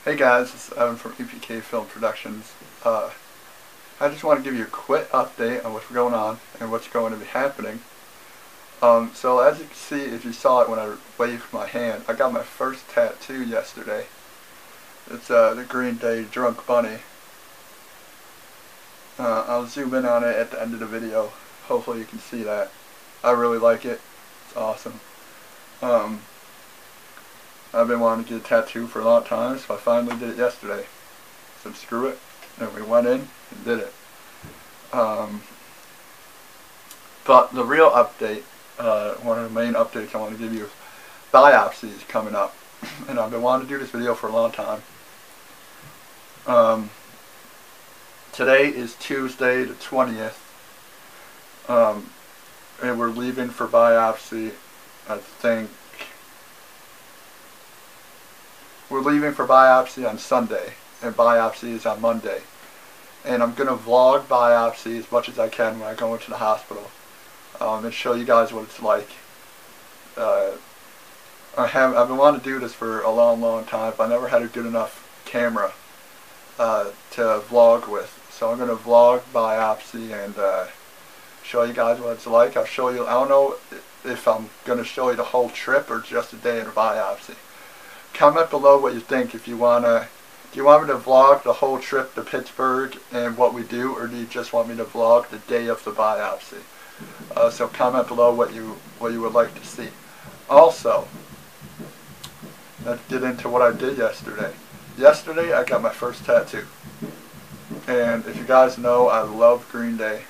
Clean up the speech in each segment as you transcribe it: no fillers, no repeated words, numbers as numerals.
Hey guys, it's Evan from EPK Film Productions. I just want to give you a quick update on what's going on and what's going to be happening. So as you can see, if you saw it when I waved my hand, I got my first tattoo yesterday. It's the Green Day Drunk Bunny. I'll zoom in on it at the end of the video. Hopefully you can see that. I really like it. It's awesome. I've been wanting to get a tattoo for a long time, so I finally did it yesterday. So screw it, and we went in and did it. But the real update, one of the main updates I want to give you is Biopsy is coming up. And I've been wanting to do this video for a long time. Today is Tuesday the 20th. And we're leaving for Biopsy, I think. We're leaving for Biopsy on Sunday, and Biopsy is on Monday. And I'm going to vlog Biopsy as much as I can when I go into the hospital, and show you guys what it's like. I've been wanting to do this for a long time, but I never had a good enough camera to vlog with. So I'm going to vlog Biopsy and show you guys what it's like. I'll show you, I don't know if I'm going to show you the whole trip or just a day in a Biopsy. Comment below what you think. If you wanna, do you want me to vlog the whole trip to Pittsburgh and what we do, or do you just want me to vlog the day of the Biopsy? So comment below what you would like to see. Also, let's get into what I did yesterday. Yesterday I got my first tattoo, and if you guys know, I love Green Day,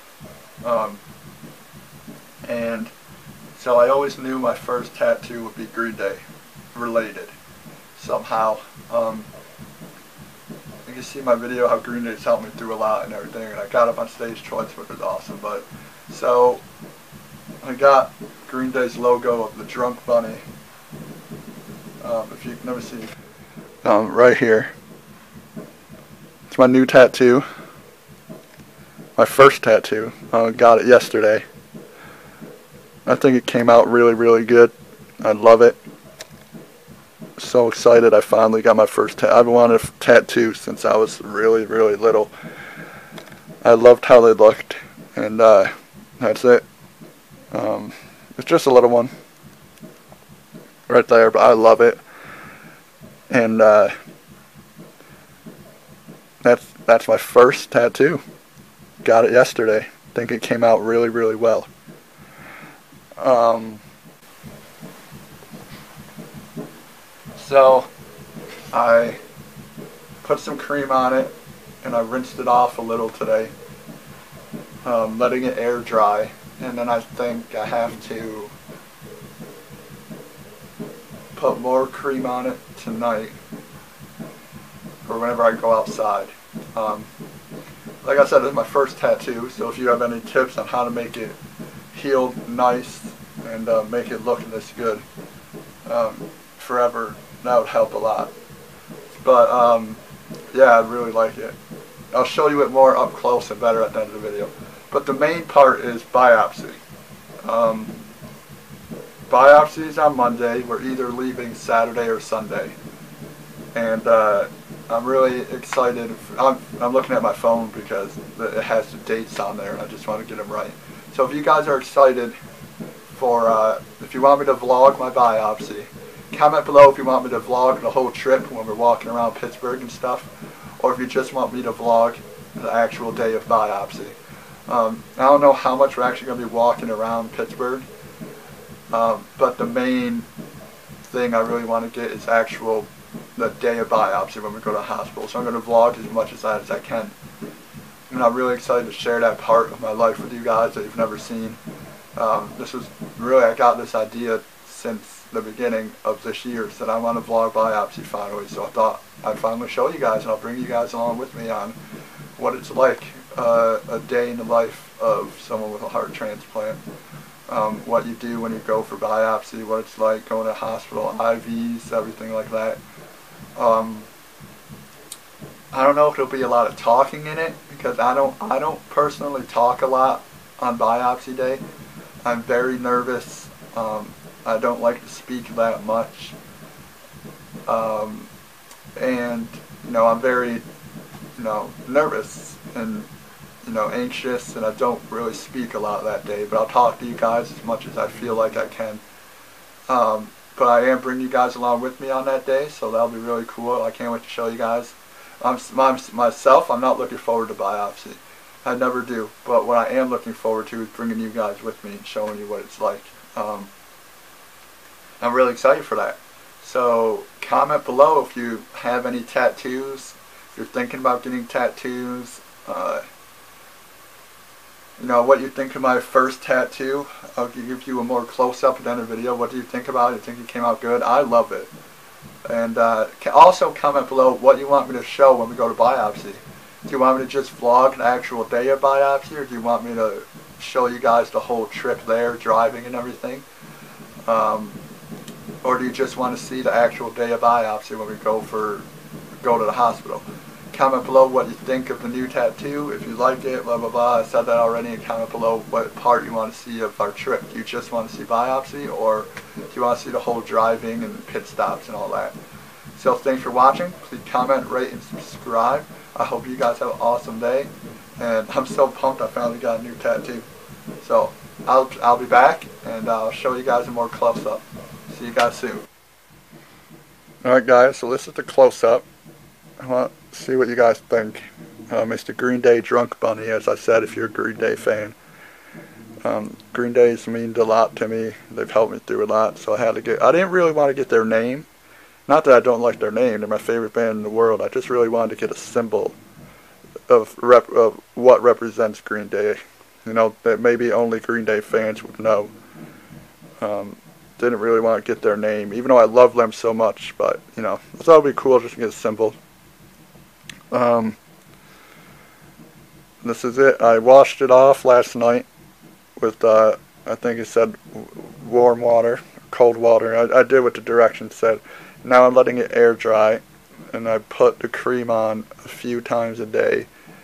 and so I always knew my first tattoo would be Green Day related. Somehow, you can see my video how Green Day's helped me through a lot and everything, and I got up on stage twice, which was awesome. But so I got Green Day's logo of the Drunk Bunny. If you can never see, right here. It's my new tattoo, my first tattoo. I got it yesterday. I think it came out really good. I love it. So excited I finally got my first tattoo. I've wanted a tattoo since I was really little. I loved how they looked, and that's it. It's just a little one right there, but I love it, and that's my first tattoo. Got it yesterday. I think it came out really well. So I put some cream on it, and I rinsed it off a little today, letting it air dry, and then I think I have to put more cream on it tonight or whenever I go outside. Like I said, this is my first tattoo, so if you have any tips on how to make it heal nice and make it look this good forever, that would help a lot. But yeah, I really like it. I'll show you it more up close and better at the end of the video. But the main part is Biopsy. Biopsy is on Monday. We're either leaving Saturday or Sunday, and I'm really excited. I'm looking at my phone because it has the dates on there, and I just want to get them right. So if you guys are excited for, if you want me to vlog my Biopsy, comment below if you want me to vlog the whole trip when we're walking around Pittsburgh and stuff, or if you just want me to vlog the actual day of Biopsy. I don't know how much we're actually going to be walking around Pittsburgh, but the main thing I really want to get is the day of Biopsy when we go to the hospital. So I'm going to vlog as much as I can. And I'm really excited to share that part of my life with you guys that you've never seen. This was really, I got this idea since the beginning of this year, that I want to vlog Biopsy finally, so I thought I'd finally show you guys, and I'll bring you guys along with me on what it's like, a day in the life of someone with a heart transplant, what you do when you go for Biopsy, what it's like going to hospital, IVs, everything like that. I don't know if there'll be a lot of talking in it, because I don't personally talk a lot on Biopsy day. I'm very nervous. I don't like to speak that much. and I'm very nervous and anxious, and I don't really speak a lot that day, but I'll talk to you guys as much as I feel like I can. But I am bringing you guys along with me on that day, so that'll be really cool. I can't wait to show you guys. Myself, I'm not looking forward to biopsy. I never do, but what I am looking forward to is bringing you guys with me and showing you what it's like. I'm really excited for that. So comment below if you have any tattoos, if you're thinking about getting tattoos, what you think of my first tattoo. I'll give you a more close-up at the end of the video. What do you think about it? You think it came out good? I love it. And also comment below what you want me to show when we go to biopsy. Do you want me to just vlog the actual day of biopsy, or do you want me to show you guys the whole trip there, driving and everything? Or do you just want to see the actual day of biopsy when we go to the hospital? Comment below what you think of the new tattoo, if you like it, blah blah blah. I said that already. And comment below what part you want to see of our trip. Do you just want to see biopsy, or do you want to see the whole driving and pit stops and all that? So thanks for watching. Please comment, rate, and subscribe. I hope you guys have an awesome day, and I'm so pumped I finally got a new tattoo. So I'll be back, and I'll show you guys a more close-up. See you guys soon. Alright guys, so this is the close-up. I want to see what you guys think. It's the Green Day Drunk Bunny, as I said, if you're a Green Day fan. Green Day's mean a lot to me. They've helped me through a lot, so I didn't really want to get their name. Not that I don't like their name, they're my favorite band in the world. I just really wanted to get a symbol of what represents Green Day. That maybe only Green Day fans would know. Didn't really want to get their name, even though I love them so much, but, I thought it would be cool just to get a symbol. This is it. I washed it off last night with, I think it said warm water, cold water. I did what the directions said. Now I'm letting it air dry, and I put the cream on a few times a day.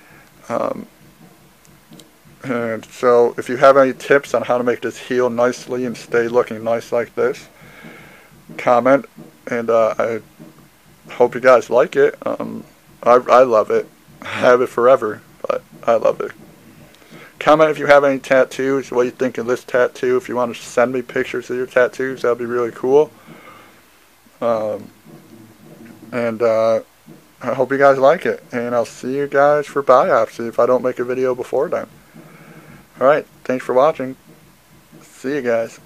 And so if you have any tips on how to make this heal nicely and stay looking nice like this, comment, and I hope you guys like it. I love it. I have it forever, but I love it. Comment if you have any tattoos, what you think of this tattoo. If you want to send me pictures of your tattoos, that would be really cool. And I hope you guys like it, and I'll see you guys for biopsy if I don't make a video before then. Alright, thanks for watching. See you guys.